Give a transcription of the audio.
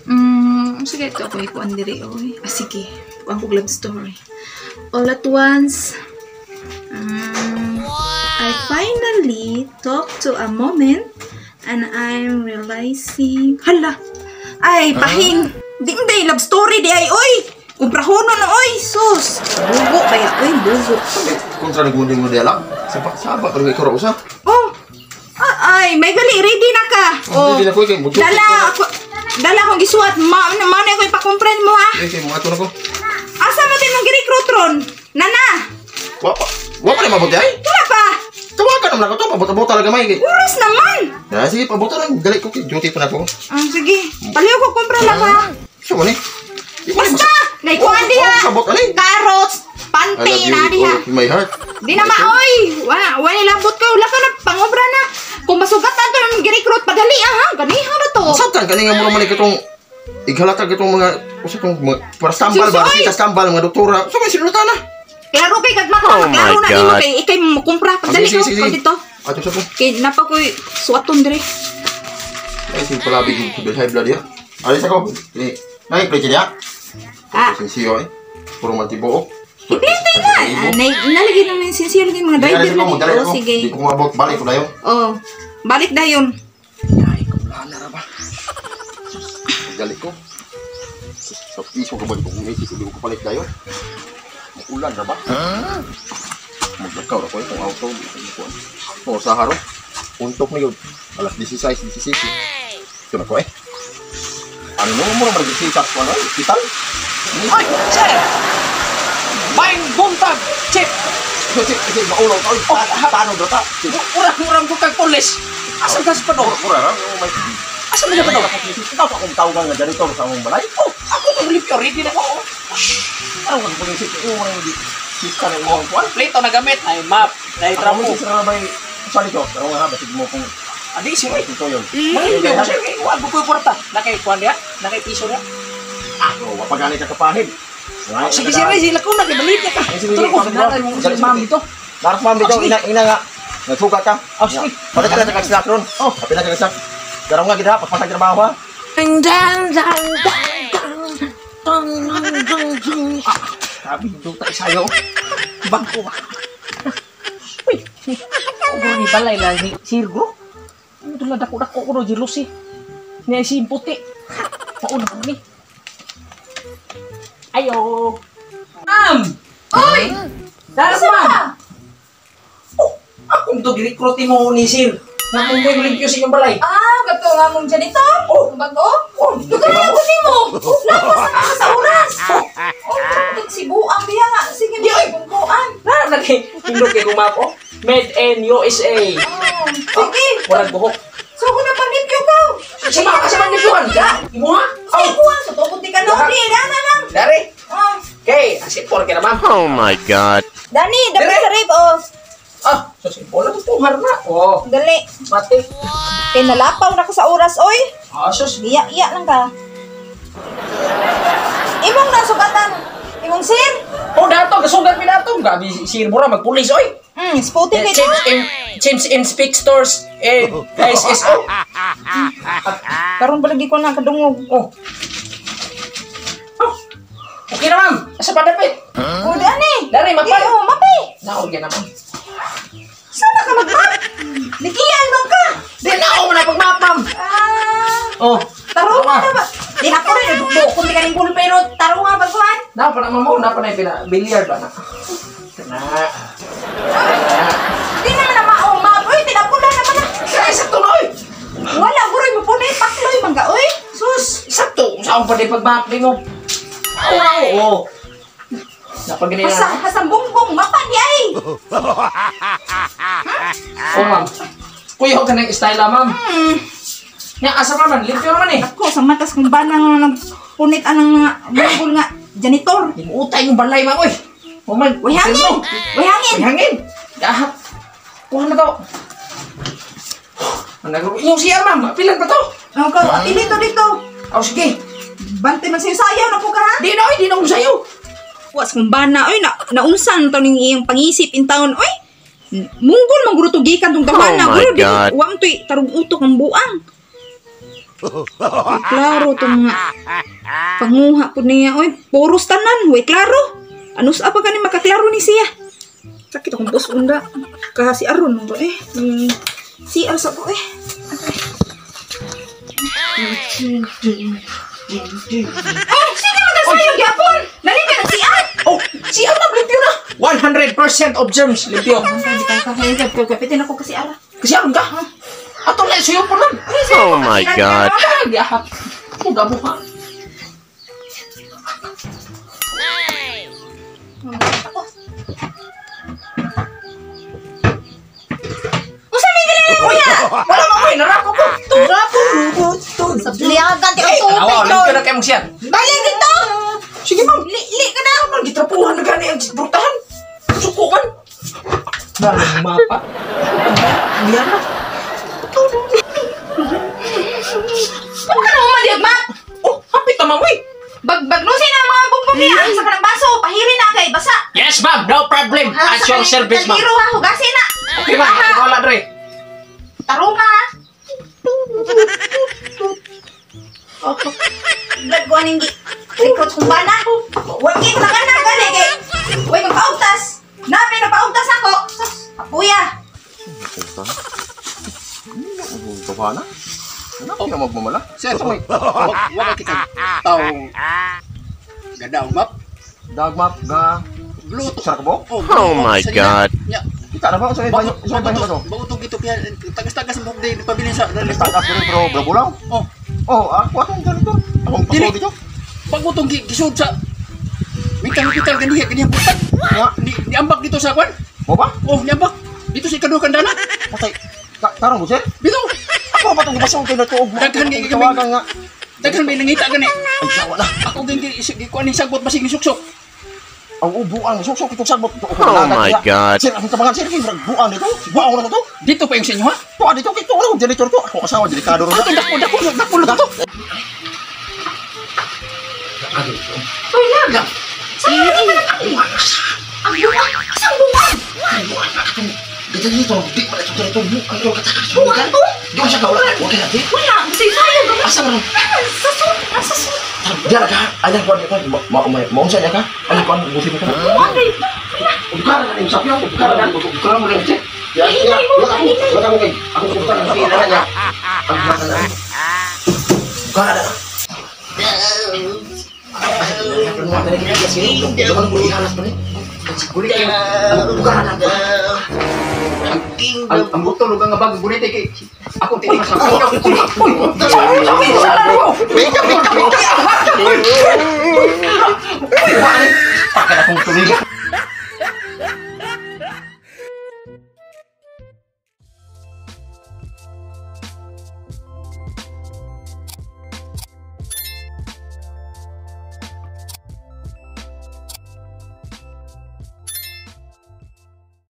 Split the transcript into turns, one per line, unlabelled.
Sige, ito ako ikuan diri, oy. Sige, ikuan ko love story. All at once, I finally talked to a moment and I'm realizing, hala, ay, pahing, di love story, di ay, oy, kumprahono na, oy, sus, bugo, kaya, oy, bugo.
Kontra nagunding mo diala, sabak, pero ikaw raw sa.
Oh, ay, may gali, ready na ka. Oh,
Hindi na ko, ikaw,
dala akong gisuat, mana ako ipakumpren mo, ha?
Okay, mga ito na ko.
Asa mo din mong gi-recruit ron? Nana!
Wapa na mabuti ay?
Wala pa!
Tawagan naman ako to, pabot-abot talaga may.
Oras naman!
Sige, pabot lang, dali ko, duty pa na ko.
Sige, paliw ko kumpra lang, ha?
Saan mo ni?
Basta! Naikuhan di, ha?
Sabot, alin?
Carrots!
I
Panty
love you
na di, ha?
with my heart.
Di na maoy! Wala labot ko, wala ka na, pangobra na. Kung masugatan to yung gi-recruit, padali, ha? Ganihan na to.
Saan ka nga mo naman ikatong ighalatag itong mga usa kong para stambal ba kita stambal mga doktora so may sinutan na
klaro kay kadmata klaro na nimo kay ikay mo kumpra padali ko dito
ato sa ko
kay napa ko suwaton dire
ay sin pala bigin ko high blood ya ali sa ko nay plate niya sinsiyo eh puro mantibo
ipinte nga nalagyan naman sinsiyo lagi mga driver na sige
di ko mabot balik ko dayon
balik dayon
ay ko na ba galit ko. Sa piso ko ba ito kung may hindi ko palit dayo? Ulan na ba? Maglakaw na ko itong auto. O sa haro. Untok na yun. Alas 16, 17. Ito na ko eh. Ano mo naman mag-sikat ko ano? Hospital?
Ay! Sir! Baing buntag! Chip!
Chip! Maulaw ka. Paano ba ta?
Urang ko kag polis! Asan ka sa pano?
Urang?
Asa mo na ba daw?
Ikaw pa kung tawagan nga janitor sa mong balay?
Oh, ako nag-live ka ready na ko.
Ano ka kung isip ko mo yung sika na yung kuwan?
Plate na gamit, ay map, ay
Ako
trapo.
mo sisa na ba yung sali ko? Pero nga basig mo kung
Adi si Ray.
ito yun.
Manginyo, sir, wag ko yung porta. Nakay kuwan niya, nakay piso niya.
Wapagani ka kapahid.
Sige si Ray, sila ko nag-balik niya ka. Tulog ko, nakay mo si ma'am dito.
Darat ma'am dito, ina nga. Nagsugat ka.
Sige.
Balik ka na sa kag-snack ron. Kapila ka snack. Karong nga gina, pagpasag trabaho ha.
Sabi dito tayo sa'yo. Bangko. Uy, ako ni balay lang ni Sirgo. Ano doon na dako-dako ko ro jealous eh. Ni ay si puti. Mauna ko ni. Ayo. Ma'am!
oy
Dara ma'am! Oh, akong to gi-recruitin mo ni Sir. Na kung may limpyo sa inyong balay.
gato nga mong janitor bago dugan mo nimo lapas na ka sa oras nagsibuang diha nga sige mo bungkuan
Lagi, hindi kayo gumapo. Made in USA.
sige
Walang buhok.
so kung napalimpyo ka
Kasi manipyuhan ka. Imo ha?
sige buwan so tukod di ka no di dana lang
Dari. Okay, asipor ka naman.
Oh my God.
Dani dapat
Dire.
sa rib
So simple lang itong harna.
dali
Mati.
kay nalapaw na ka sa oras oy
Sus.
iya lang ka imong nasugatan imong sir
Dato, kasugat mi dato. Gabi si Irbura magpulis, oy.
spotting kay ka
Change in speak stores. SSO.
karon balagi ko na kadungog
Okay na, ma'am. Asa pa dapit?
dani
Dari, mapay.
mapay
Naon ka naman.
sana ka mag-map dikiyan bang ka
Di na ako na pag-map, ma'am.
Tarungan na ba? Di na ko rin, nagbuo kung di ka rin pero tarungan ba kuhan?
Napa na, ma'am. Napa na yung billiard ba na?
Di naman na maumag. Uy, tinapula naman na.
Kaya sakto na, oy.
Wala, guroy mo po na yung pakloy, mangga. Uy, sus.
Sakto. Saan pa di pag-map din mo? Oo. Napag-ganyan na.
Hasang bongbong, mapan di ay.
Ma'am. Kuya ka ng style, ma'am. Nga, asa pa man. Limpyo naman eh.
Ako, sa matas kong banang nagpunit anang mga bongbol nga janitor.
Utay yung balay, ma'am, oy. Man,
Uy, hangin. Uy, hangin.
hangin. Dahat. Kuha na to. Yung siya, ma'am. Pilan pa to?
Ati dito, dito.
Sige.
Bante man sa'yo sayaw na po ka ha?
Di na, oy. Di na kong sayo.
Was kong bana, uy, naunsan to ning iyang pangisip in taon, uy. Munggol, manggurutugikan tong tawana.
Oh my
Guro, di,
God.
wang to'y tarong utok ang buang. Klaro to mga panguha po niya. Oy, puros tanan. Way klaro. Ano sa apa kani makaklaro ni siya? Sakit akong bus unda. Kasi aron mo eh. Si Arsa ko eh. Ay, sige magasayo gyapon. Dali ka na siya.
Oh, siya na limpyo na. 100% of germs limpyo.
Kapitin ako kasi ara.
Kasi aron ka. Ato na suyo po lang.
Oh my God.
Giahap. Ako gabo ka.
Usa may galing ni kuya.
Wala mo koy narako ko.
Rapo rubot to. Sa bliagan ti ang tubig
Awa,
to.
limpyo na kayo siya.
Balik dito.
Sige ma'am.
Li ka na.
Gitrapuhan na gani ang brutahan. Suko man. Dalang mapa. Diyan na.
Ano ka na umaliag, ma?
Oh, hapit naman mo eh.
Baglusin ang mga bumbong niya. Sa kanang baso. Pahirin na kay basa.
Yes ma'am, no problem. At your service ma'am.
Tagiro ha. Hugasin na.
Okay ma'am, wala dre.
Tarong ha. Lagwan yung record kong bana. Huwag kayo na ka na. Gani kay. Huwag magpaugtas. Namin na paugtas ako. Apuya.
Bawa na. Ano ka magmamala? Sir, may wala kita taong gadaw map. Dagmap ga
Bluetooth.
sarap mo?
Oh my God.
Ya.
Kita na ba sa banyo sa banyo to?
Bago to gito kaya tagas-tagas mo day pabilin sa
Start up rin pero brabulaw.
Oh,
Oh, ako atong ganito. Akong
Dili.
paso dito.
bago to gisud sa Mikal ganiya butat. Ni ambak dito sa kwan.
Mo ba?
Oh, ni ambak. Dito sa ikaduha kandana.
Patay. Tarong mo sir.
Dito.
Ako ba itong basong kinatuog mo?
Daghan kay
Tawagan nga.
Daghan may nangita gani.
Ay, sawa na.
Ako gi kuan ni sagbot basig ni suksok.
Ang ubuan, susok itong sagbot.
Oh my God.
Sir, ang tabangan sir, kaya buang nito. Buang na to.
Dito pa yung sa inyo ha.
Tuwa dito, kito na, janitor to. Ako asawa, delikado rin. Dako na to.
Uy, laga.
Ang bunga. Isang bunga.
Dito dito, di pa ito dito. Ang ito katakas.
Bunga to.
Di mo siya kawalan. Huwag ka natin.
Wala. Sayang.
Asa mo?
Nasa sun.
Diyan ka. Ayan ko, maunsa niya ka. Ayan ko, buti mo ka. Bukaran na yung sapyo. Bukaran mo rin. Ya, wala mo kayo. Ako bukaran na niya. Ang bukaran na. Bukaran na. Ang buto lugang nga bag gunit kay ako tinig sa ko. Pakala kong tulig.